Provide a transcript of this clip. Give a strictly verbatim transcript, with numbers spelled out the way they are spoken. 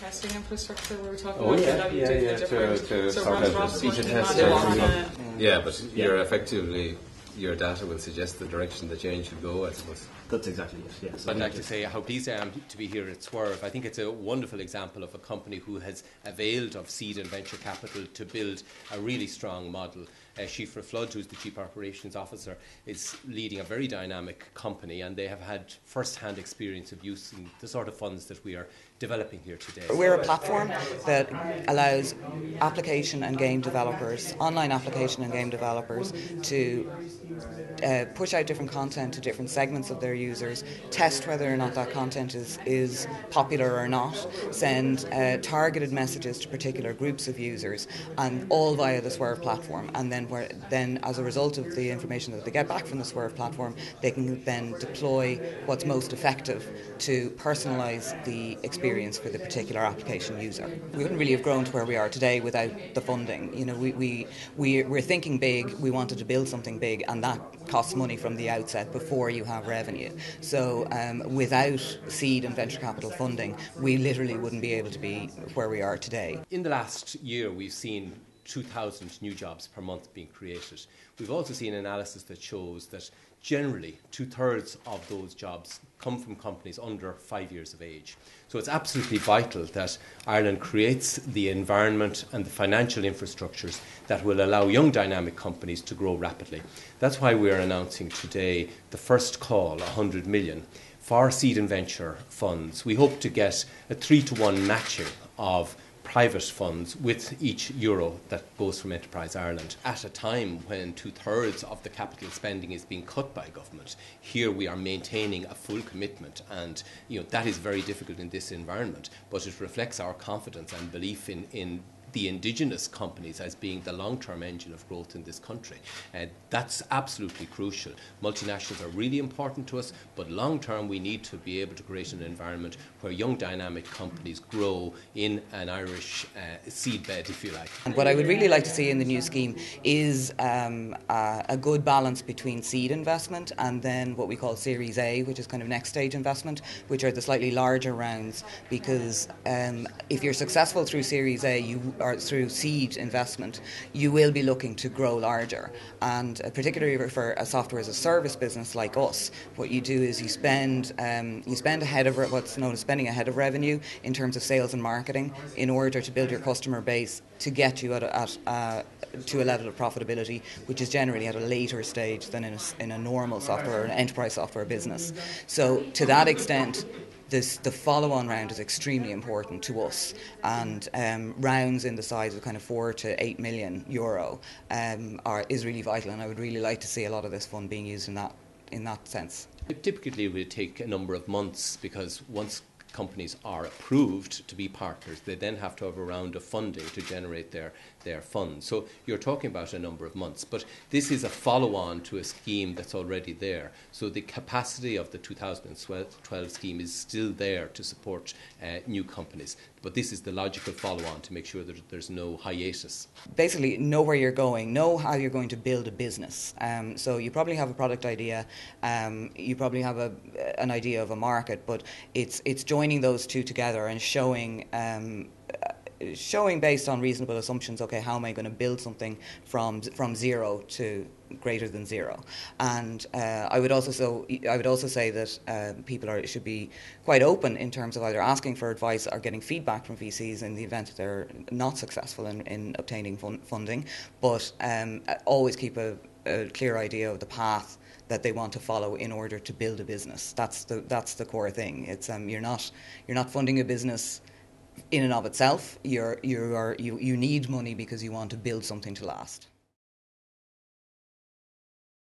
testing infrastructure we were talking oh, about? yeah, that you yeah, did yeah, the different, to, to so sort Ross of Ross beta wanted to test imagine it. that. Yeah, but you're effectively, your data will suggest the direction the change should go, I suppose. That's exactly it, yes. I'd like to say how pleased I am to be here at Swerve. I think it's a wonderful example of a company who has availed of seed and venture capital to build a really strong model. Uh, Shifra Flood, who's the Chief Operations Officer, is leading a very dynamic company, and they have had first-hand experience of using the sort of funds that we are developing here today. We're a platform that allows application and game developers, online application and game developers, to uh, push out different content to different segments of their users, test whether or not that content is, is popular or not, send uh, targeted messages to particular groups of users, and all via the Swerve platform. And then, where, then as a result of the information that they get back from the Swerve platform, they can then deploy what's most effective to personalise the experience for the particular application user. We wouldn't really have grown to where we are today without the funding. You know, we, we, we, we're thinking big, we wanted to build something big, and that costs money from the outset before you have revenue. So um, without seed and venture capital funding, we literally wouldn't be able to be where we are today. In the last year, we've seen two thousand new jobs per month being created. We've also seen analysis that shows that generally two-thirds of those jobs come from companies under five years of age. So it's absolutely vital that Ireland creates the environment and the financial infrastructures that will allow young dynamic companies to grow rapidly. That's why we are announcing today the first call, one hundred million, for seed and venture funds. We hope to get a three to one matching of private funds with each euro that goes from Enterprise Ireland. At a time when two-thirds of the capital spending is being cut by government, here we are maintaining a full commitment, and you know that is very difficult in this environment, but it reflects our confidence and belief in, in the indigenous companies as being the long-term engine of growth in this country. Uh, that's absolutely crucial. Multinationals are really important to us, but long-term we need to be able to create an environment where young dynamic companies grow in an Irish uh, seedbed, if you like. And what I would really like to see in the new scheme is um, a, a good balance between seed investment and then what we call Series A, which is kind of next stage investment, which are the slightly larger rounds, because um, if you're successful through Series A, you or through seed investment, you will be looking to grow larger. And uh, particularly for a software as a service business like us, what you do is you spend um, you spend ahead of what's known as spending ahead of revenue in terms of sales and marketing in order to build your customer base to get you at, a, at uh, to a level of profitability which is generally at a later stage than in a, in a normal software or an enterprise software business. So to that extent, This, the follow-on round is extremely important to us, and um, rounds in the size of kind of four to eight million euro um, are is really vital, and I would really like to see a lot of this fund being used in that in that sense. Typically, it would take a number of months, because once companies are approved to be partners, they then have to have a round of funding to generate their, their funds. So you're talking about a number of months. But this is a follow-on to a scheme that's already there. So the capacity of the two thousand twelve scheme is still there to support uh, new companies. But this is the logical follow-on to make sure that there's no hiatus. Basically, know where you're going, know how you're going to build a business. Um, so you probably have a product idea, um, you probably have a, an idea of a market, but it's it's joining those two together and showing um, showing based on reasonable assumptions, okay, how am I going to build something from from zero to greater than zero? And uh, I would also so I would also say that uh, people are should be quite open in terms of either asking for advice or getting feedback from V Cs in the event that they're not successful in, in obtaining fun- funding, but um, always keep a, a clear idea of the path that they want to follow in order to build a business. That's the that's the core thing. It's um, you're not you're not funding a business in and of itself. You're you are you you need money because you want to build something to last.